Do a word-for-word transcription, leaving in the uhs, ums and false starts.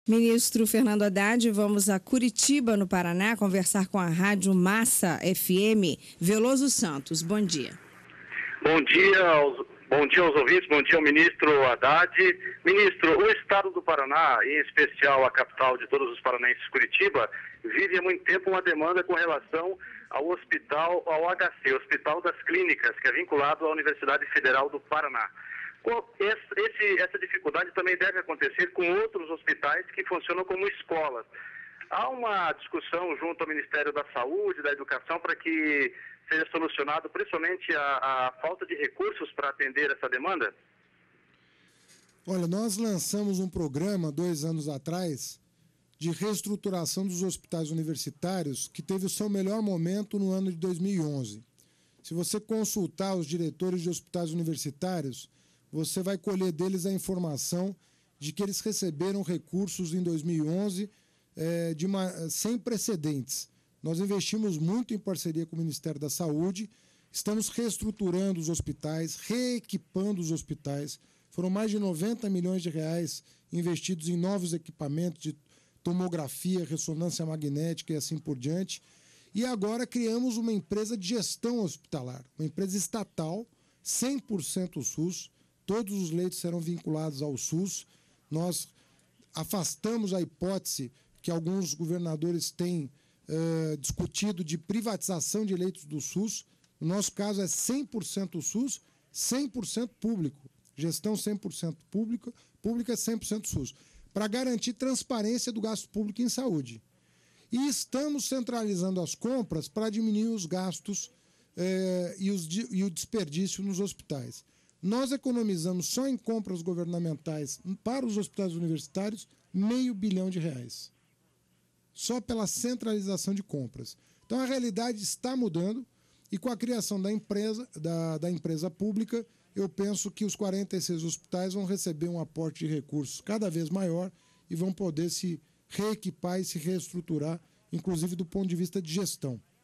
Ministro Fernando Haddad, vamos a Curitiba, no Paraná, conversar com a Rádio Massa F M. Veloso Santos, bom dia. Bom dia aos, bom dia aos ouvintes, bom dia ao ministro Haddad. Ministro, o estado do Paraná, em especial a capital de todos os paranaenses, Curitiba, vive há muito tempo uma demanda com relação ao hospital, ao H C, Hospital das Clínicas, que é vinculado à Universidade Federal do Paraná. Esse, essa dificuldade também deve acontecer com outros hospitais que funcionam como escolas. Há uma discussão junto ao Ministério da Saúde, da Educação, para que seja solucionado principalmente a, a falta de recursos para atender essa demanda? Olha, nós lançamos um programa dois anos atrás de reestruturação dos hospitais universitários que teve o seu melhor momento no ano de dois mil e onze. Se você consultar os diretores de hospitais universitários, você vai colher deles a informação de que eles receberam recursos em dois mil e onze é, de uma, sem precedentes. Nós investimos muito em parceria com o Ministério da Saúde, estamos reestruturando os hospitais, reequipando os hospitais. Foram mais de noventa milhões de reais investidos em novos equipamentos de tomografia, ressonância magnética e assim por diante. E agora criamos uma empresa de gestão hospitalar, uma empresa estatal, cem por cento SUS. Todos os leitos serão vinculados ao SUS. Nós afastamos a hipótese que alguns governadores têm uh, discutido de privatização de leitos do SUS. No nosso caso é cem por cento SUS, cem por cento público. Gestão cem por cento pública, pública cem por cento SUS. Para garantir transparência do gasto público em saúde. E estamos centralizando as compras para diminuir os gastos eh, e, os, e o desperdício nos hospitais. Nós economizamos só em compras governamentais para os hospitais universitários meio bilhão de reais. Só pela centralização de compras. Então a realidade está mudando e com a criação da empresa, da, da empresa pública, eu penso que os quarenta e seis hospitais vão receber um aporte de recursos cada vez maior e vão poder se reequipar e se reestruturar, inclusive do ponto de vista de gestão.